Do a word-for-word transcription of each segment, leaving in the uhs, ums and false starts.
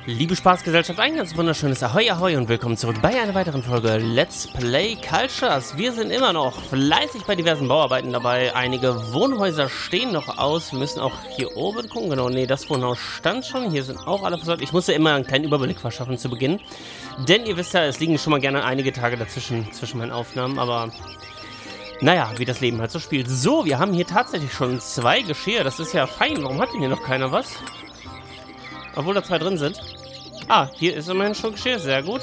Liebe Spaßgesellschaft, ein ganz wunderschönes Ahoi Ahoi und willkommen zurück bei einer weiteren Folge Let's Play Cultures. Wir sind immer noch fleißig bei diversen Bauarbeiten dabei. Einige Wohnhäuser stehen noch aus. Wir müssen auch hier oben gucken. Genau, nee, das Wohnhaus stand schon. Hier sind auch alle versorgt. Ich musste immer einen kleinen Überblick verschaffen zu Beginn. Denn ihr wisst ja, es liegen schon mal gerne einige Tage dazwischen, zwischen meinen Aufnahmen. Aber naja, wie das Leben halt so spielt. So, wir haben hier tatsächlich schon zwei Geschirr. Das ist ja fein. Warum hat denn hier noch keiner was? Obwohl da zwei drin sind. Ah, hier ist immerhin schon Geschirr. Sehr gut.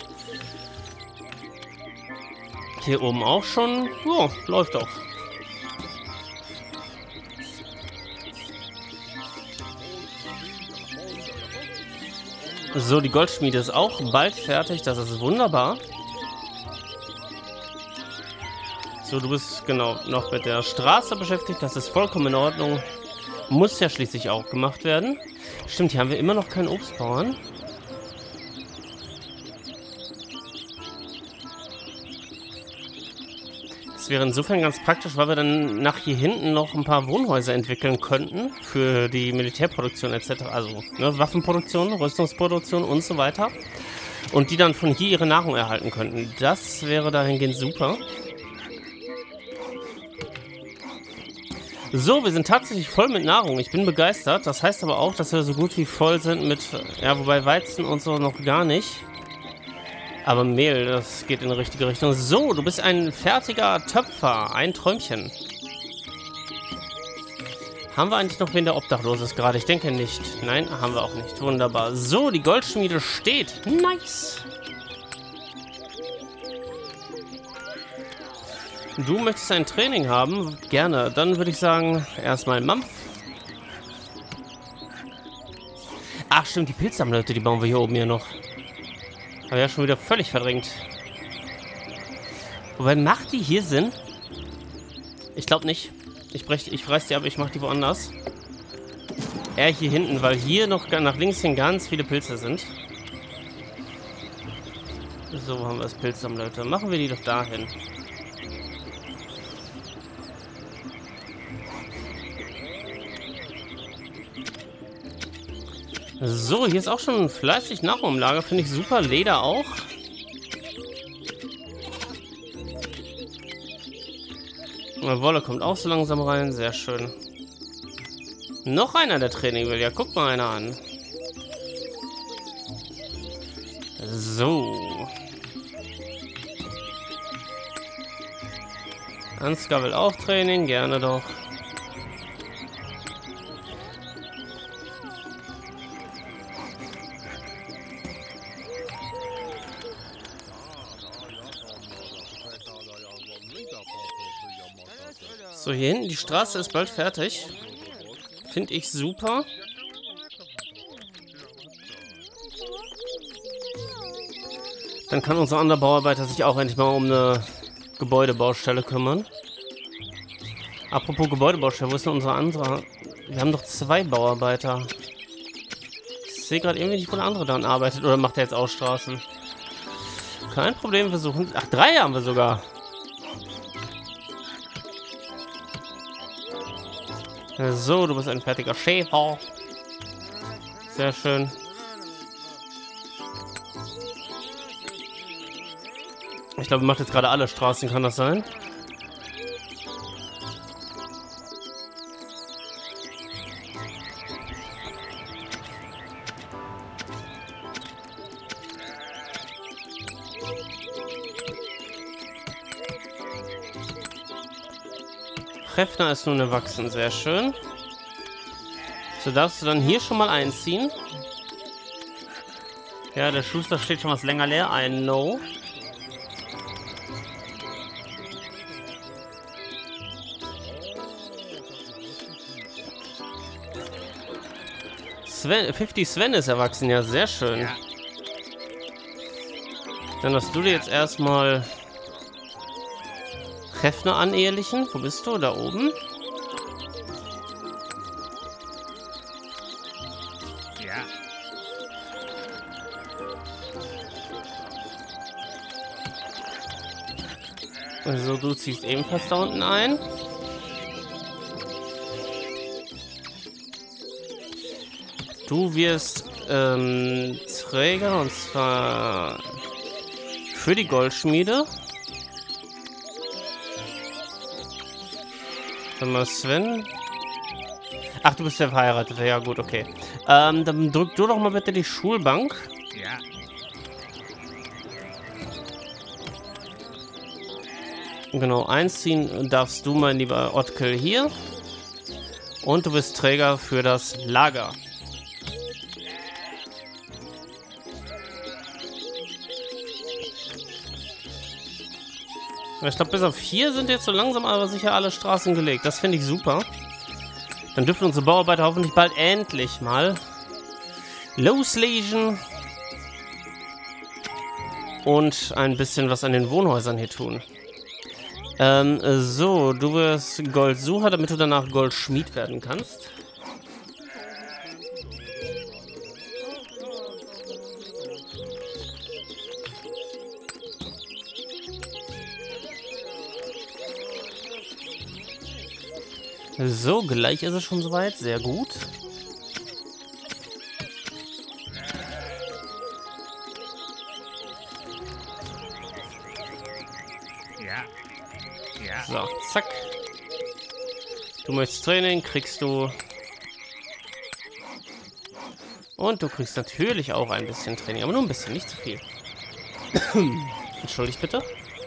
Hier oben auch schon. Oh, läuft doch. So, die Goldschmiede ist auch bald fertig. Das ist wunderbar. So, du bist genau noch mit der Straße beschäftigt. Das ist vollkommen in Ordnung. Muss ja schließlich auch gemacht werden. Stimmt, hier haben wir immer noch keinen Obstbauern. Das wäre insofern ganz praktisch, weil wir dann nach hier hinten noch ein paar Wohnhäuser entwickeln könnten für die Militärproduktion et cetera. Also ne, Waffenproduktion, Rüstungsproduktion und so weiter. Und die dann von hier ihre Nahrung erhalten könnten. Das wäre dahingehend super. So, wir sind tatsächlich voll mit Nahrung. Ich bin begeistert. Das heißt aber auch, dass wir so gut wie voll sind mit, ja, wobei Weizen und so noch gar nicht. Aber Mehl, das geht in die richtige Richtung. So, du bist ein fertiger Töpfer. Ein Träumchen. Haben wir eigentlich noch wen, der obdachlos ist gerade? Ich denke nicht. Nein, haben wir auch nicht. Wunderbar. So, die Goldschmiede steht. Nice. Du möchtest ein Training haben? Gerne. Dann würde ich sagen, erstmal Mampf. Ach stimmt, die Pilzsammleute, die bauen wir hier oben hier noch. Aber ja, schon wieder völlig verdrängt. Wobei, macht die hier Sinn? Ich glaube nicht. Ich brech, ich reiß die ab, ich mach die woanders. Eher hier hinten, weil hier noch nach links hin ganz viele Pilze sind. So, haben wir das Pilzsammleute. Machen wir die doch dahin. So, hier ist auch schon fleißig Nahrung im Lager. Finde ich super. Leder auch. Und Wolle kommt auch so langsam rein. Sehr schön. Noch einer, der Training will. Ja, guck mal einer an. So. Ansgar will auch Training. Gerne doch. So, hier hinten, die Straße ist bald fertig. Finde ich super. Dann kann unser anderer Bauarbeiter sich auch endlich mal um eine Gebäudebaustelle kümmern. Apropos Gebäudebaustelle, wo ist denn unser anderer? Wir haben doch zwei Bauarbeiter. Ich sehe gerade irgendwie nicht, wo der andere dann arbeitet. Oder macht er jetzt auch Straßen? Kein Problem, wir suchen... Ach, drei haben wir sogar. So, du bist ein fertiger Schäfer. Sehr schön. Ich glaube, er macht jetzt gerade alle Straßen, kann das sein? Treffner ist nun erwachsen, sehr schön. So, darfst du dann hier schon mal einziehen. Ja, der Schuster steht schon was länger leer. I know. Sven, fünfzig Sven ist erwachsen, ja, sehr schön. Dann hast du dir jetzt erstmal Treffner anehelichen. Wo bist du? Da oben. Ja. Also du ziehst ebenfalls da unten ein. Du wirst ähm, Träger, und zwar für die Goldschmiede. Dann mal Sven. Ach, du bist ja verheiratet. Ja gut, okay. Ähm, dann drück du doch mal bitte die Schulbank. Ja. Genau, einziehen darfst du, mein lieber Ottkel, hier. Und du bist Träger für das Lager. Ich glaube, bis auf hier sind jetzt so langsam aber sicher alle Straßen gelegt. Das finde ich super. Dann dürfen unsere Bauarbeiter hoffentlich bald endlich mal loslegen und ein bisschen was an den Wohnhäusern hier tun. Ähm, so, du wirst Goldsucher, damit du danach Goldschmied werden kannst. So, gleich ist es schon soweit. Sehr gut. Ja. Ja. So, zack. Du möchtest Training, kriegst du. Und du kriegst natürlich auch ein bisschen Training, aber nur ein bisschen, nicht zu viel. Entschuldigt bitte.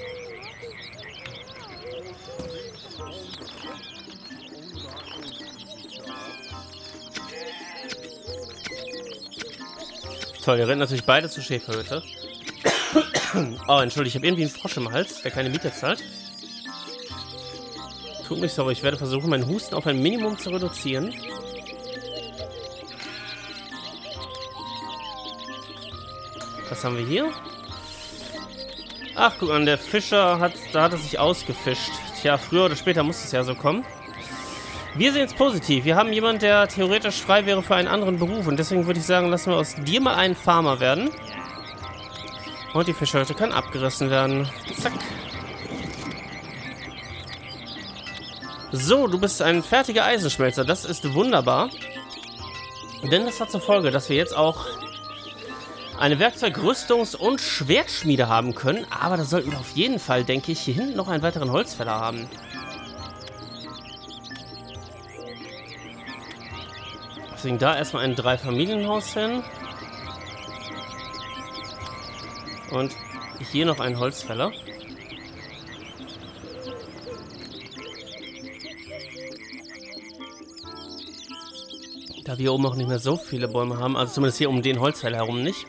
Toll, ihr rennt natürlich beide zur Schäferhütte. Oh, entschuldige, ich habe irgendwie einen Frosch im Hals, der keine Miete zahlt. Tut mich sorry, ich werde versuchen, meinen Husten auf ein Minimum zu reduzieren. Was haben wir hier? Ach, guck an, der Fischer hat, da hat er sich ausgefischt. Tja, früher oder später muss es ja so kommen. Wir sehen es positiv. Wir haben jemanden, der theoretisch frei wäre für einen anderen Beruf. Und deswegen würde ich sagen, lassen wir aus dir mal einen Farmer werden. Und die Fischerhütte kann abgerissen werden. Zack. So, du bist ein fertiger Eisenschmelzer. Das ist wunderbar. Denn das hat zur Folge, dass wir jetzt auch eine Werkzeug-, Rüstungs- und Schwertschmiede haben können. Aber da sollten wir auf jeden Fall, denke ich, hier hinten noch einen weiteren Holzfäller haben. Deswegen da erstmal ein Dreifamilienhaus hin. Und hier noch ein Holzfäller. Da wir oben auch nicht mehr so viele Bäume haben, also zumindest hier um den Holzfäller herum nicht.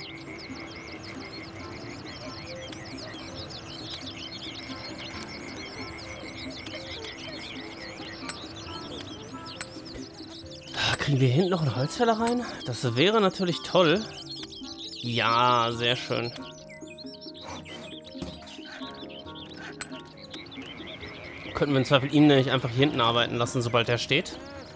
Kriegen wir hinten noch einen Holzfäller rein? Das wäre natürlich toll. Ja, sehr schön. Könnten wir im Zweifel ihn nämlich einfach hier hinten arbeiten lassen, sobald er steht.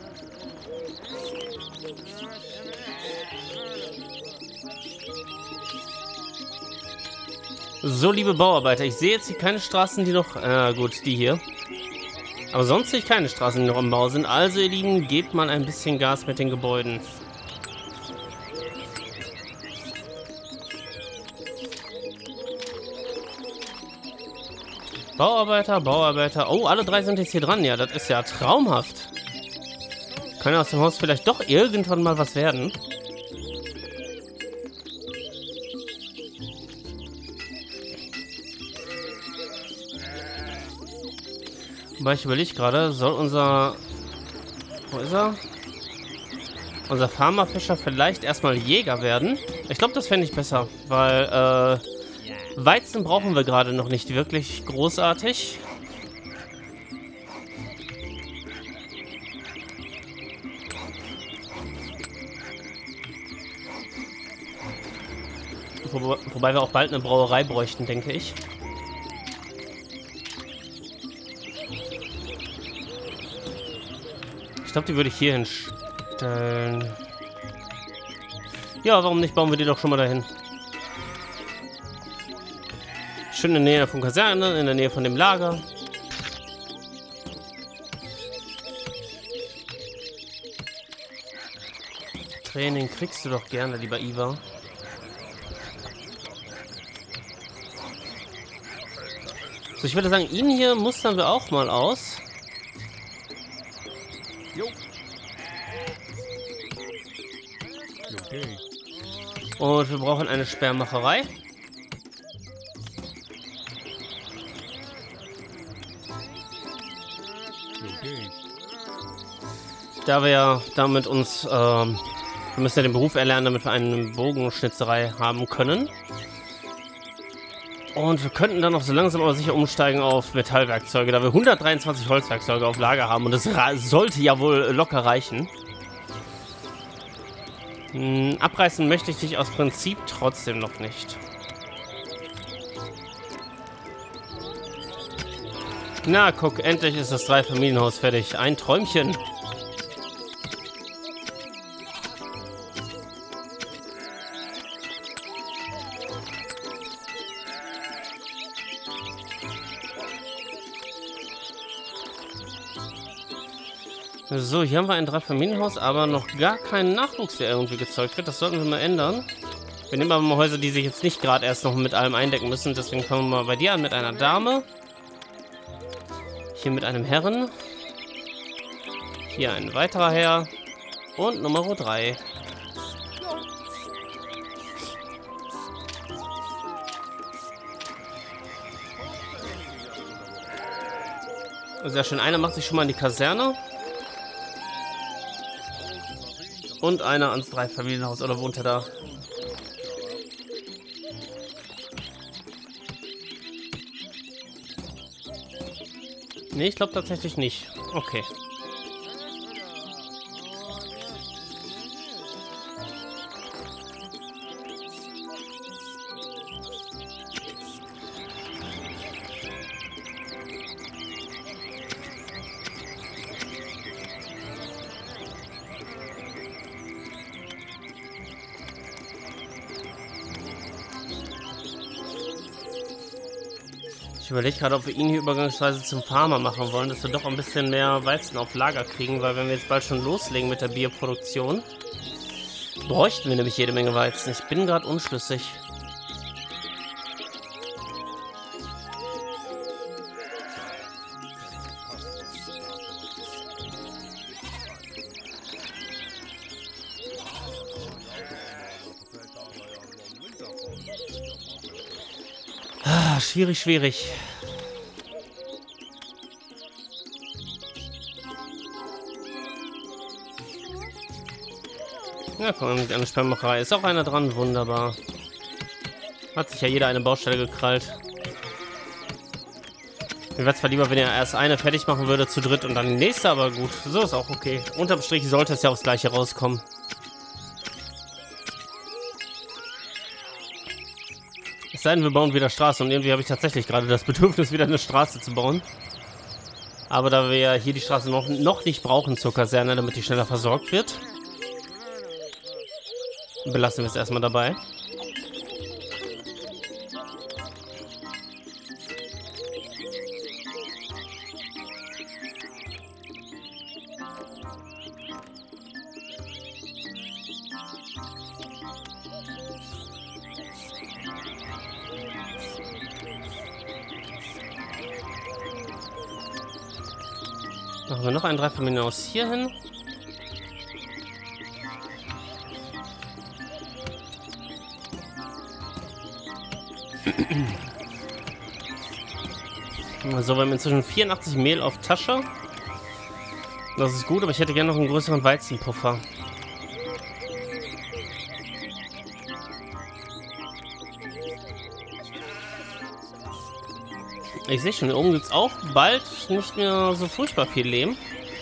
So, liebe Bauarbeiter, ich sehe jetzt hier keine Straßen, die noch... Äh, gut, die hier. Aber sonst sehe ich keine Straßen, die noch im Bau sind. Also, ihr Lieben, gebt mal ein bisschen Gas mit den Gebäuden. Bauarbeiter, Bauarbeiter. Oh, alle drei sind jetzt hier dran. Ja, das ist ja traumhaft. Kann ja aus dem Haus vielleicht doch irgendwann mal was werden. Weil ich überlege gerade, soll unser... Wo ist er? Unser Farmerfischer vielleicht erstmal Jäger werden? Ich glaube, das fände ich besser, weil äh, Weizen brauchen wir gerade noch nicht wirklich großartig. Wo, wobei wir auch bald eine Brauerei bräuchten, denke ich. Ich glaube, die würde ich hier hinstellen. Ja, warum nicht? Bauen wir die doch schon mal dahin. Schön in der Nähe von Kaserne, in der Nähe von dem Lager. Training kriegst du doch gerne, lieber Iva. So, ich würde sagen, ihn hier mustern wir auch mal aus. Jo. Okay. Und wir brauchen eine Sperrmacherei. Okay. Da wir ja damit uns, ähm, wir müssen ja den Beruf erlernen, damit wir eine Bogenschnitzerei haben können. Und wir könnten dann noch so langsam aber sicher umsteigen auf Metallwerkzeuge, da wir hundertdreiundzwanzig Holzwerkzeuge auf Lager haben. Und das sollte ja wohl locker reichen. Hm, abreißen möchte ich dich aus Prinzip trotzdem noch nicht. Na, guck, endlich ist das Dreifamilienhaus fertig. Ein Träumchen. So, hier haben wir ein Dreifamilienhaus, aber noch gar keinen Nachwuchs, der irgendwie gezeugt wird. Das sollten wir mal ändern. Wir nehmen aber mal Häuser, die sich jetzt nicht gerade erst noch mit allem eindecken müssen. Deswegen fangen wir mal bei dir an mit einer Dame. Hier mit einem Herren. Hier ein weiterer Herr. Und Nummer drei. Sehr schön. Einer macht sich schon mal in die Kaserne. Und einer ans Dreifamilienhaus. Oder wohnt er da? Nee, ich glaube tatsächlich nicht. Okay. Ich überlege gerade, ob wir ihn hier übergangsweise zum Farmer machen wollen, dass wir doch ein bisschen mehr Weizen auf Lager kriegen, weil wenn wir jetzt bald schon loslegen mit der Bierproduktion, bräuchten wir nämlich jede Menge Weizen. Ich bin gerade unschlüssig. Ah, schwierig, schwierig. Ja, komm, mit einer Sperrmacherei ist auch einer dran. Wunderbar. Hat sich ja jeder eine Baustelle gekrallt. Mir wäre zwar lieber, wenn er erst eine fertig machen würde, zu dritt und dann die nächste, aber gut, so ist auch okay. Unterm Strich sollte es ja aufs Gleiche rauskommen. Es sei denn, wir bauen wieder Straße und irgendwie habe ich tatsächlich gerade das Bedürfnis, wieder eine Straße zu bauen. Aber da wir ja hier die Straße noch, noch nicht brauchen zur Kaserne, damit die schneller versorgt wird, belassen wir es erstmal dabei. Machen wir noch ein Dreifamilienhaus hier hin. So, wir haben inzwischen vierundachtzig Mehl auf Tasche. Das ist gut, aber ich hätte gerne noch einen größeren Weizenpuffer. Ich sehe schon, hier oben gibt es auch bald nicht mehr so furchtbar viel Lehm.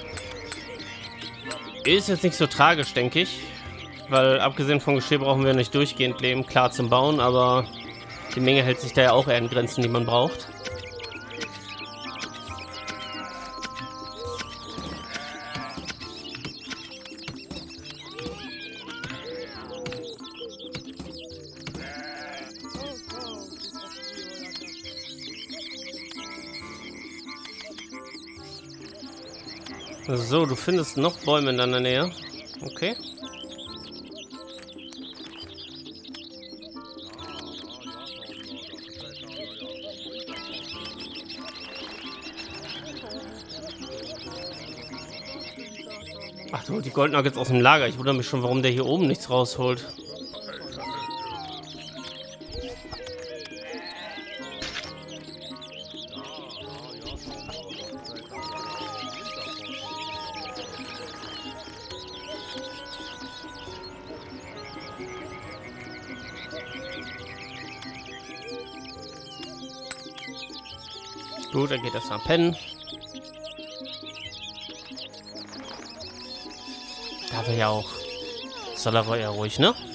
Ist jetzt nicht so tragisch, denke ich. Weil abgesehen vom Geschirr brauchen wir nicht durchgehend Lehm, klar zum Bauen, aber die Menge hält sich da ja auch eher in Grenzen, die man braucht. So, du findest noch Bäume in deiner Nähe. Okay. Ach, du, die Goldnuggets aus dem Lager. Ich wundere mich schon, warum der hier oben nichts rausholt. Gut, dann geht das mal pennen. Darf er ja auch. Soll er wohl ja ruhig, ne?